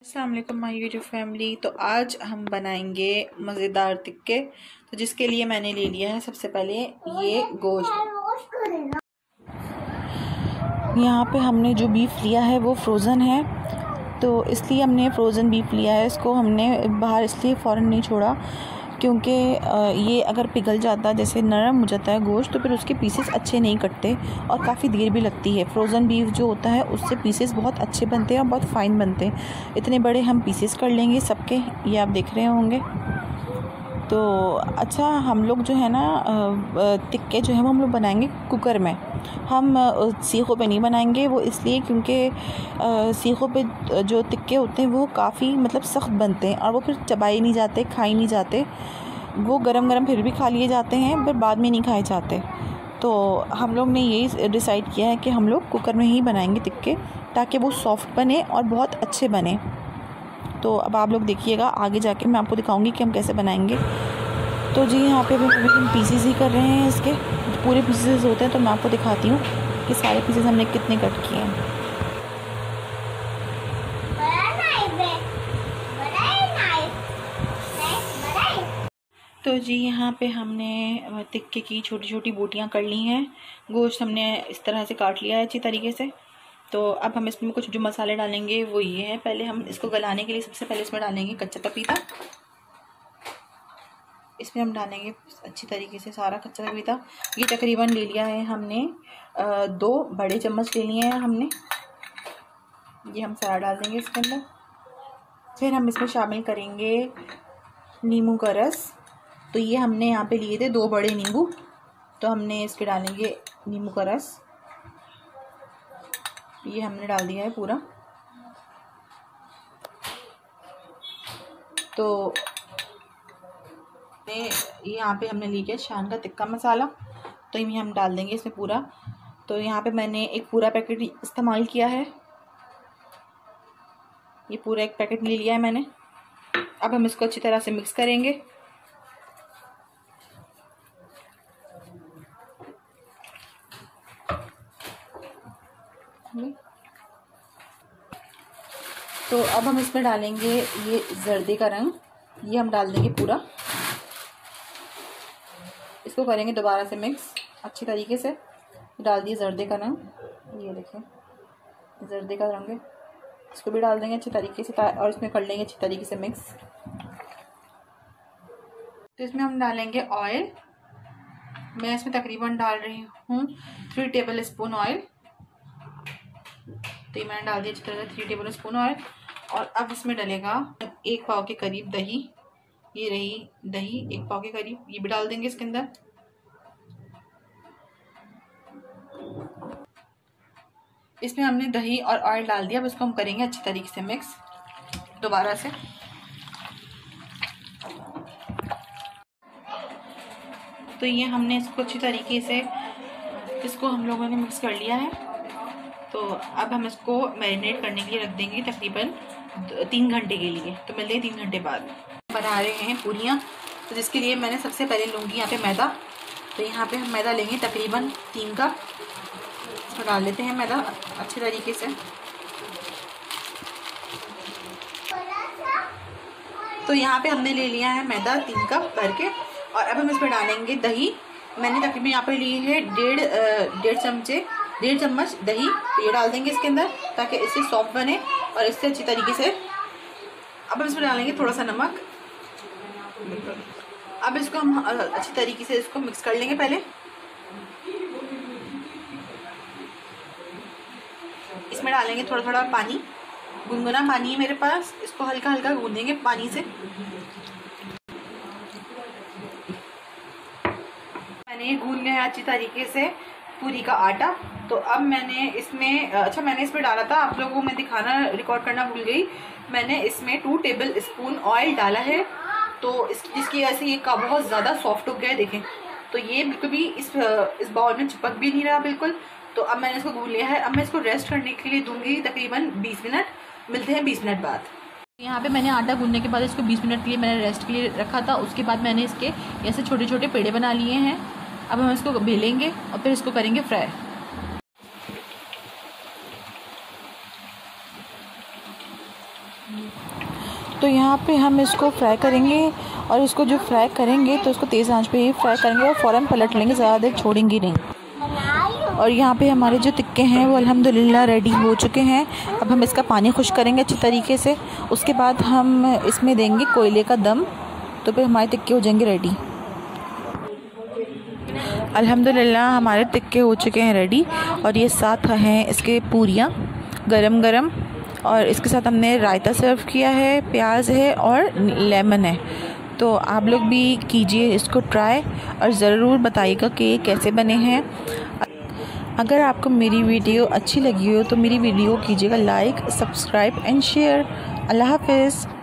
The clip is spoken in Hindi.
अस्सलाम वालेकुम माय यूट्यूब फैमिली। तो आज हम बनाएंगे मज़ेदार टिक्के। तो जिसके लिए मैंने ले लिया है सबसे पहले ये गोश्त। यहाँ पे हमने जो बीफ लिया है वो फ्रोज़न है, तो इसलिए हमने फ्रोज़न बीफ लिया है। इसको हमने बाहर इसलिए फ़ौरन नहीं छोड़ा क्योंकि ये अगर पिघल जाता, जैसे नरम हो जाता है गोश्त, तो फिर उसके पीसेस अच्छे नहीं कटते और काफ़ी देर भी लगती है। फ्रोज़न बीफ जो होता है उससे पीसेस बहुत अच्छे बनते हैं और बहुत फ़ाइन बनते हैं। इतने बड़े हम पीसेस कर लेंगे सबके, ये आप देख रहे होंगे। तो अच्छा, हम लोग जो है ना टिक्के जो है वो हम लोग बनाएंगे कुकर में। हम सीखों पे नहीं बनाएंगे, वो इसलिए क्योंकि सीखों पे जो टिक्के होते हैं वो काफ़ी मतलब सख्त बनते हैं और वो फिर चबाए नहीं जाते, खाए नहीं जाते। वो गरम गरम फिर भी खा लिए जाते हैं पर बाद में नहीं खाए जाते। तो हम लोग ने यही डिसाइड किया है कि हम लोग कुकर में ही बनाएंगे टिक्के, ताकि वो सॉफ्ट बने और बहुत अच्छे बने। तो अब आप लोग देखिएगा, आगे जाके मैं आपको दिखाऊंगी कि हम कैसे बनाएंगे। तो जी यहाँ पे हम पीसेस ही कर रहे हैं, इसके पूरे पीसेस होते हैं। तो मैं आपको दिखाती हूँ कि सारे पीसेस हमने कितने कट किए हैं। तो जी यहाँ पे हमने टिक्के की छोटी छोटी बोटियाँ कर ली हैं। गोश्त हमने इस तरह से काट लिया है अच्छी तरीके से। तो अब हम इसमें कुछ जो मसाले डालेंगे वो ये है। पहले हम इसको गलाने के लिए सबसे पहले इसमें डालेंगे कच्चा पपीता। इसमें हम डालेंगे अच्छी तरीके से सारा कच्चा पपीता। ये तकरीबन ले लिया है हमने 2 बड़े चम्मच ले लिए हैं हमने। ये हम सारा डाल देंगे इसके अंदर। फिर हम इसमें शामिल करेंगे नींबू का रस। तो ये हमने यहाँ पे लिए थे 2 बड़े नींबू, तो हमने इसके डालेंगे नींबू का रस। ये हमने डाल दिया है पूरा। तो यहाँ पे हमने लिया शान का टिक्का मसाला, तो ये हम डाल देंगे इसमें पूरा। तो यहाँ पे मैंने एक पूरा पैकेट इस्तेमाल किया है, ये पूरा एक पैकेट ले लिया है मैंने। अब हम इसको अच्छी तरह से मिक्स करेंगे। तो अब हम इसमें डालेंगे ये जर्दे का रंग, ये हम डाल देंगे पूरा। इसको करेंगे दोबारा से मिक्स अच्छी तरीके से। डाल दिए जर्दे का रंग, ये देखें जर्दे का रंग है। इसको भी डाल देंगे अच्छी तरीके से और इसमें कर लेंगे अच्छी तरीके से मिक्स। तो इसमें हम डालेंगे ऑयल। मैं इसमें तकरीबन डाल रही हूँ 3 टेबल स्पून ऑयल। तो ये मैंने डाल दिया अच्छी तरह से 3 टेबल स्पून ऑयल। और अब इसमें डलेगा 1 पाव के करीब दही। ये रही दही 1 पाव के करीब, ये भी डाल देंगे इसके अंदर। इसमें हमने दही और ऑयल डाल दिया। अब इसको हम करेंगे अच्छी तरीके से मिक्स दोबारा से। तो ये हमने इसको अच्छी तरीके से हम लोगों ने मिक्स कर लिया है। तो अब हम इसको मैरिनेट करने के लिए रख देंगे तकरीबन 3 घंटे के लिए। तो मिलते हैं 3 घंटे बाद। बना रहे हैं पूरियाँ, तो जिसके लिए मैंने सबसे पहले लूँगी यहाँ पे मैदा। तो यहाँ पे हम मैदा लेंगे तकरीबन 3 कप। इसमें डाल देते हैं मैदा अच्छे तरीके से। तो यहाँ पे हमने ले लिया है मैदा 3 कप भर के। और अब हम इसमें डालेंगे दही। मैंने तकरीबन यहाँ पे लिए है 1.5 चम्मच दही। तो ये डाल देंगे इसके अंदर ताकि इससे सॉफ्ट बने और इससे अच्छी तरीके से। अब हम इसमें डालेंगे थोड़ा सा नमक। अब इसको हम अच्छी तरीके से इसको मिक्स कर लेंगे पहले। इसमें डालेंगे थोड़ा थोड़ा पानी, गुनगुना पानी है मेरे पास। इसको हल्का हल्का गूंदेंगे पानी से। मैंने गूंद लिया है अच्छी तरीके से पूरी का आटा। तो अब मैंने इसमें मैंने इसमें डाला था, आप लोगों को मैं दिखाना रिकॉर्ड करना भूल गई। मैंने इसमें 2 टेबल स्पून ऑयल डाला है। तो जिसकी वजह से ये बहुत ज़्यादा सॉफ्ट हो गया है, देखें। तो ये बिल्कुल भी इस बाउल में चिपक भी नहीं रहा बिल्कुल। तो अब मैंने इसको गूंद लिया है। अब मैं इसको रेस्ट करने के लिए दूंगी तकरीबन 20 मिनट। मिलते हैं 20 मिनट बाद। यहाँ पे मैंने आटा गूंदने के बाद इसको 20 मिनट के लिए मैंने रेस्ट के लिए रखा था। उसके बाद मैंने इसके ऐसे छोटे छोटे पेड़े बना लिए हैं। अब हम इसको बेलेंगे और फिर इसको करेंगे फ्राई। तो यहाँ पे हम इसको फ्राई करेंगे, और इसको जो फ्राई करेंगे तो इसको तेज़ आंच पे ही फ्राई करेंगे और फ़ौरन पलट लेंगे, ज़्यादा देर छोड़ेंगे नहीं। और यहाँ पे हमारे जो टिक्के हैं वो अल्हम्दुलिल्लाह रेडी हो चुके हैं। अब हम इसका पानी खुश करेंगे अच्छी तरीके से, उसके बाद हम इसमें देंगे कोयले का दम, तो फिर हमारे टिक्के हो जाएंगे रेडी। अल्हम्दुलिल्लाह हमारे टिक्के हो चुके हैं रेडी। और ये साथ हैं इसके पूरियाँ गरम गरम, और इसके साथ हमने रायता सर्व किया है, प्याज है और लेमन है। तो आप लोग भी कीजिए इसको ट्राई, और ज़रूर बताइएगा कि ये कैसे बने हैं। अगर आपको मेरी वीडियो अच्छी लगी हो तो मेरी वीडियो कीजिएगा लाइक, सब्सक्राइब एंड शेयर। अल्लाह हाफ़िज़।